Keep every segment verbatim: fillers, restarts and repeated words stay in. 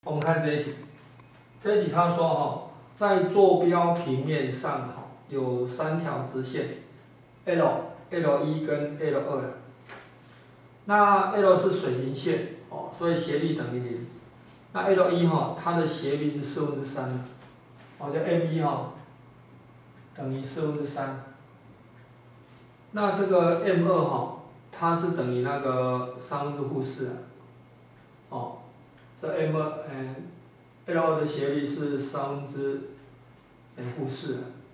我们看这一题，这一题他说哈，在坐标平面上哈有三条直线 ，L、L 一 跟 L 二。那 L 是水平线哦，所以斜率等于零。那 L 一 哈，它的斜率是四分之三，哦，就 M 一 哈等于四分之三。那这个 M 二 哈，它是等于那个三分之负四，哦，这 M 二，嗯 ，L 二 的斜率是三分之负四。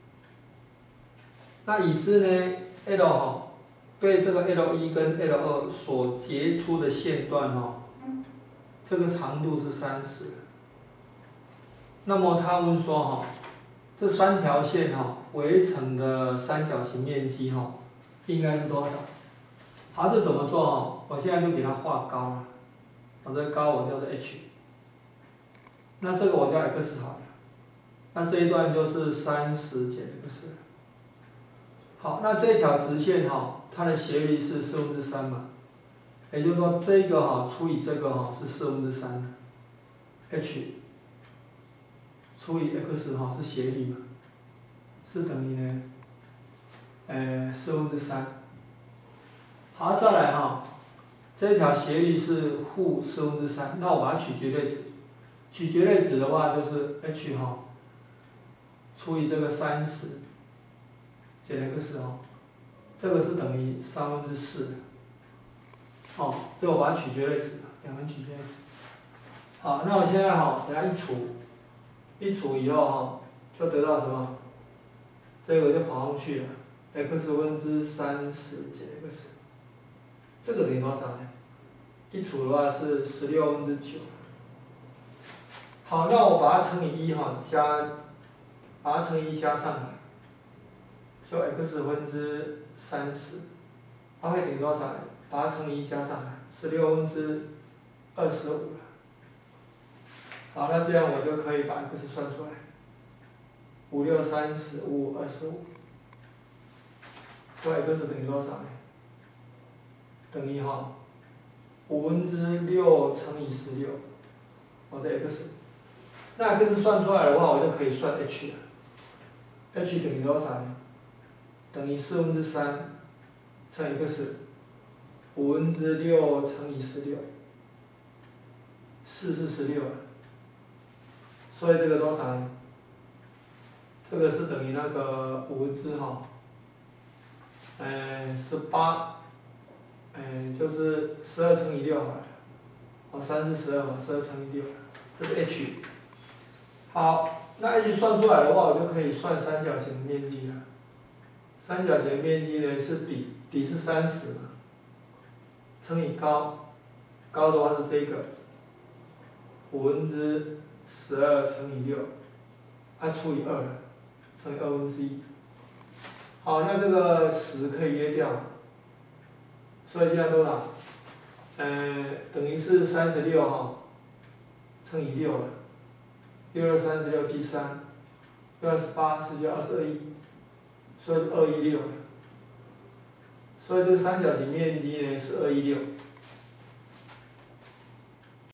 那已知呢 ，L 哈被这个 L 一 跟 L 二 所截出的线段哈，这个长度是三十。那么他问说哈，这三条线哈围成的三角形面积哈应该是多少？好，这怎么做哈？我现在就给它画高了，我这高我叫做 h， 那这个我叫 x 好了，那这一段就是三十减 x。好，那这条直线哈，它的斜率是四分之三嘛，也就是说这个哈除以这个哈是四分之三 ，h 除以 x 哈是斜率嘛，是等于呢，呃四分之三。好，再来哈，这条斜率是负四分之三，那我把它取绝对值，取绝对值的话就是 h 哈除以这个三十减 x 哦，这个是等于三分之四。哦，这个我把它取绝对值，两分取绝对值。好，那我现在哈给它一除，一除以后哈就得到什么？这个就跑上去了 ，x 分之三十减 x。这个等于多少呢？一除的话是十六分之九。好，那我把它乘以一哈，加，把它乘以一加上来，就 x 分之三十，它会等于多少呢？把它乘以一加上来，十六分之二十五了。好，那这样我就可以把 x 算出来，五六三十五二十五，所以 x 等于多少呢？等于哈，五分之六乘以十六，哦，这 x， 那 x 算出来的话，我就可以算 h 了。h 等于多少呢？等于四分之三乘以 x， 五分之六乘以十六，四是十六了。所以这个多少呢？这个是等于那个五分之哈，嗯，十八。嗯，就是十二乘以六好了，哦，三是十二嘛，十二乘以六，这是 h。好，那 h 算出来的话，我就可以算三角形的面积了。三角形面积呢是底，底是三十嘛，乘以高，高的话是这个，五分之十二乘以六，它除以二了，乘以二分之一。好，那这个十可以约掉。所以现在多少？呃，等于是三十六哈，乘以六了，六六三十六记三，六二十八，十九二十二一，所以是二一六。所以这个三角形面积呢是二一六。